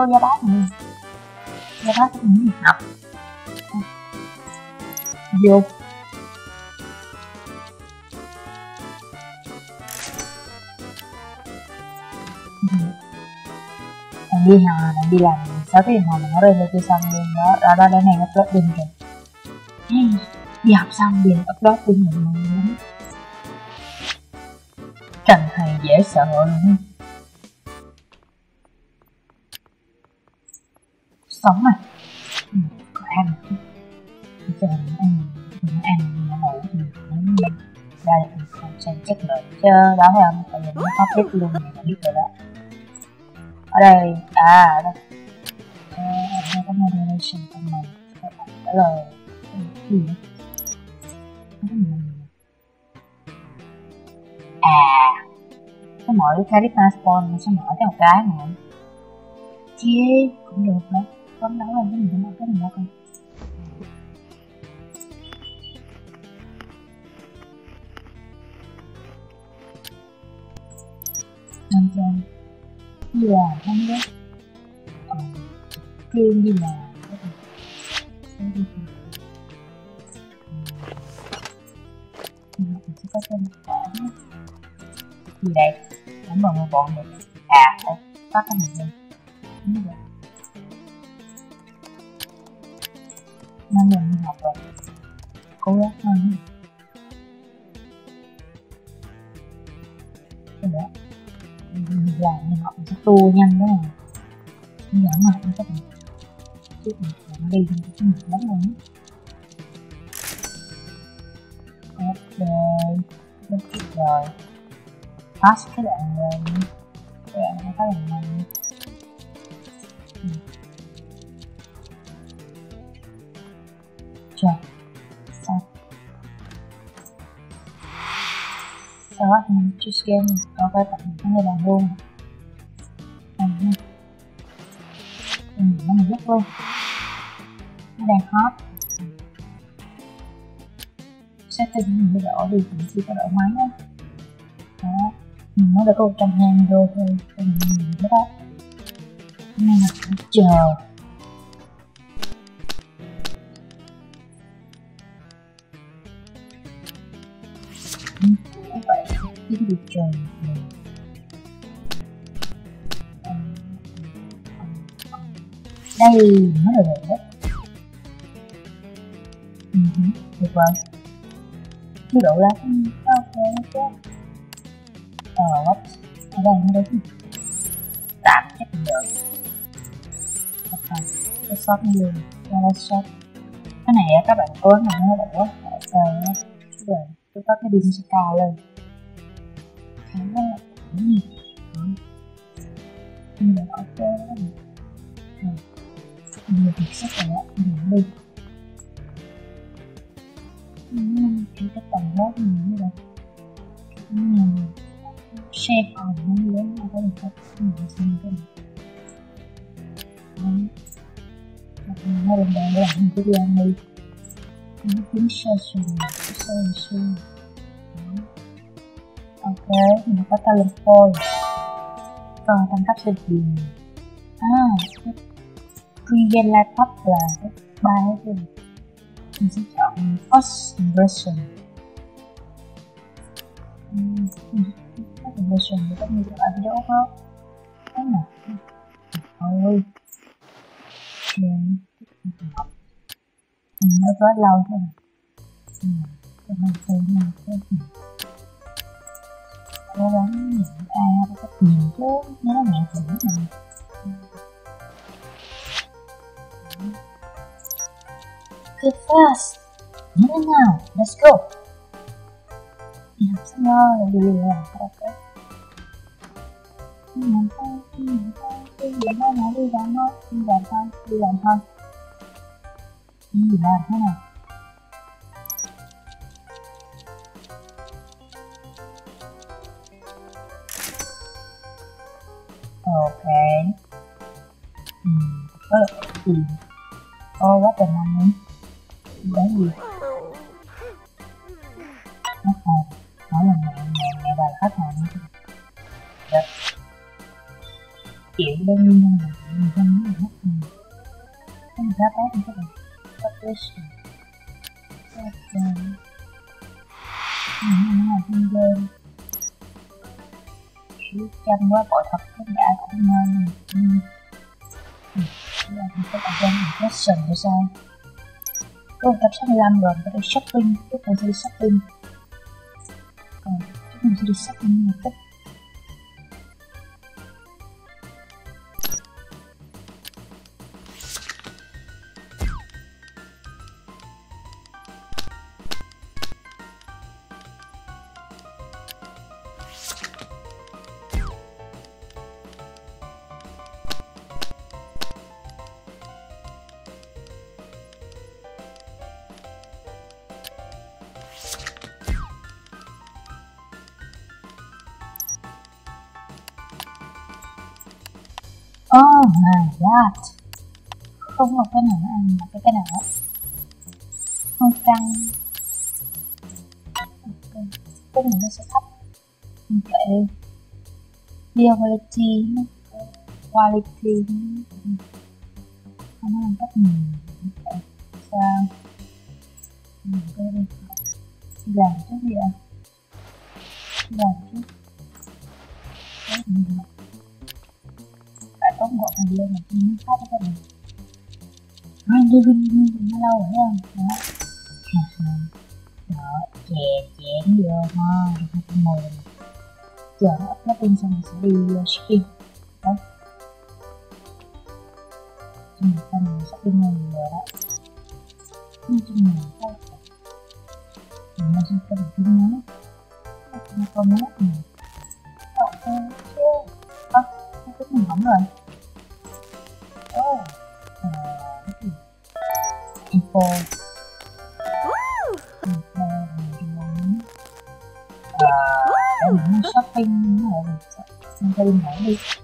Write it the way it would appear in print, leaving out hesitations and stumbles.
vô gia bác này. Gia bác cũng đi học. Vô. Bạn đi học, bạn đi làm 6 tiếng đồng hồ mà nó rơi vô chưa xong luôn đó. Đó này upload pin rồi. Đi học xong thì upload pin mình Trần thầy dễ sợ luôn. Sống à. Có ăn một chút. Giờ ăn mà ngủ thì mới ra được content chất lượng chứ đó phải không? Tại vì nó public luôn thì mình biết rồi đó. Ở đây, ở đây có moderation của mình. Trả lời gì nữa? Nó mở cái charisma spawn nó sẽ mở cái một cái mà chia cũng được nữa. Phấn đấu lên cái mình cũng cái mình ra coi. Nên trên như là không biết riêng như là mình sẽ có thêm khoảng gì đây để mà một bọn được phải phát cái này lên như vậy 5 lần đi học rồi cố gắng hơn rồi đó làm mình học sẽ tua nhanh đó mà nhưng mà nó có thể chứ nó đi thì nó lắm luôn ok rất tuyệt vời pass cái đoạn này cái đoạn có lần này trời sao sau đó thì choose game có cái tặng cái này làm luôn nó mình rất luôn nó đang hot setting mình phải đổi đi cũng chưa có đổi máy á đó mình mới được có 100.000 vô thôi thì mình biết đó nên là phải chờ vậy cái gì trời đây mới được rồi đó được rồi chưa đủ lắm ok chứ ở đây nó đúng tạm chắc được ok cái shot luôn cái shot cái này các bạn cố mà nó đủ rồi tôi có cái pin sẽ cao lên khá là nhưng mà ok rồi nhiều việc sắp rồi đó mình đi cái tầng lớp mình như vậy share phòng nó như thế nào có được không mình xem cái này nó đồng đều làm cái video này nó tính session ok mình có talent point còn tăng cấp sự kiện pre-game laptop là cái bài ấy mình sẽ chọn first impression first impression thì có như ở video không thế nào thôi mình nó quá lâu thôi cố gắng nhận ra có tiền chứ nhớ mẹ thử mình good fast now let's go đi học xong rồi đi làm ok đi làm thôi đi làm thôi thế nào ok có được gì quá trời năm nữa đấy gì khách hàng nói là mẹ bà là khách hàng nữa chịu đơn nhiên dân nó mất không ra test thì các bạn publication không game chú chăm quá bội thật các đã cũng ngon là các bạn đang impression rồi sao có 165 rồi có thể shopping chúng mình sẽ đi shopping chúng mình sẽ đi shopping một cách oh my god không có cái nào ăn mà cái nào hơi căng cái này nó sẽ thấp vậy quality quality không làm cách nhiều sao cái đi làm cái gì ạ làm chứ cái gì phải tốn gọn này lên là không muốn phát cho các bạn anh đi nó lâu rồi thấy không đó chén vô ha không mồi chờ nó up lên xong mình sẽ đi shopping đấy xong mình shopping nhiều rồi đó nói chung là thôi mình sẽ có một cái nhớ nó có nhớ ok chứ cái mình hỏng rồi info đây là shopping nó là shopping đi